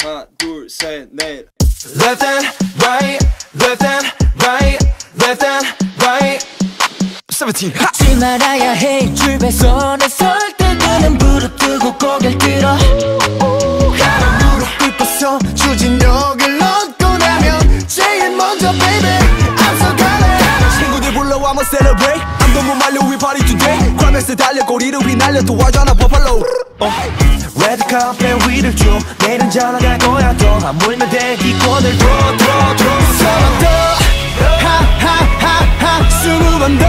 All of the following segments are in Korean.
하나 둘 셋 넷. Left and right, left and right, left and right. 17. 잊지 말아야 해 줄배선에 설 때 그는 무릎 뜨고 고개를 들어. 무릎 꿇고서 추진력을 얻고 나면 제일 먼저 baby 앞서가네. 친구들 불러와 한번 celebrate. I'm the 말려 we party today. 과메스 달려 꼬리를 휘날려 도와줘나 버팔로. 레드 카펫 위를 줘. 내일은 전화 갈 거야 또. 안 물면 돼 기권을 줘. 서만 더 하하하하 20번 더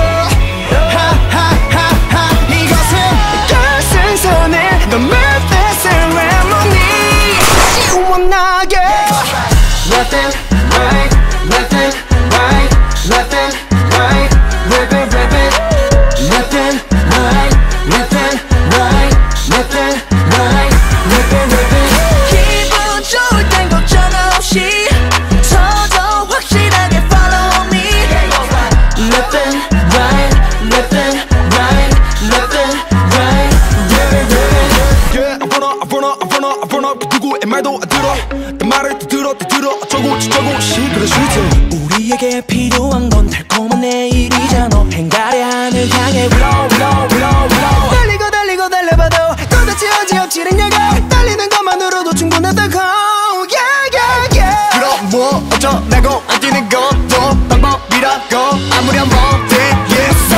하하하하. 이것은 결승선에 The Memphis Ceremony. 시원하게 Left and right, left and right, left and right, rip it, rip it. Left and right, left and right, left and right, rip it, rip it. 기분 좋을 땐 걱정 없이 서서 확실하게 follow me. Left and right, left and right, left and right, rip it, rip it. Yeah, I wanna 누구의 말도 안 들어. 내 말을 또 들어 어쩌고 저쩌고 시끄러 싫지. 우리에게 필요한 건 달콤한 내일이잖아. 행가래 하늘 향해 blow blow blow blow. 달리고 달리고 달려봐도 도대체 어찌 능력을 달리는 것만으로도 충분하다고. Yeah yeah yeah. 그럼 뭐 어쩌라고 안 뛰는 것도 방법이라고 아무리 한번 되겠어.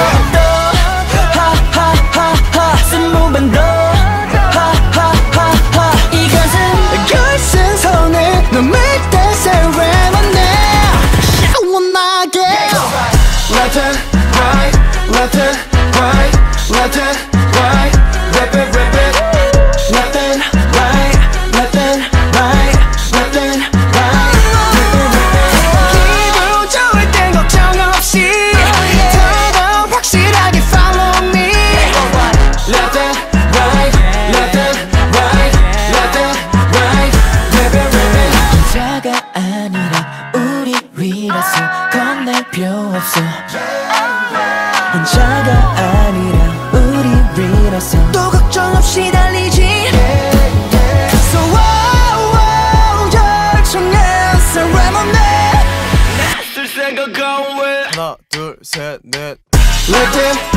하하하하 20번 더 하하하하. 이것은 결승선에 너 make that ceremony. 시원하게 Left and right, left and right, left and right, rip it, rip it. Left and right, left and right, left and right, rip it, rip it. 기분 좋을 땐 걱정 없이 더더 확실하게 follow me. Left and right, left and right, left and right, rip it, rip it. 혼자가 아니라 우리 위라서 겁낼 필요 없어. 혼자가 아니라 우리 위라서 또 걱정 없이 달리지. So wow, wow, 열정의 ceremony. 쓸 생각 왜? 하나, 둘, 셋, 넷. Left and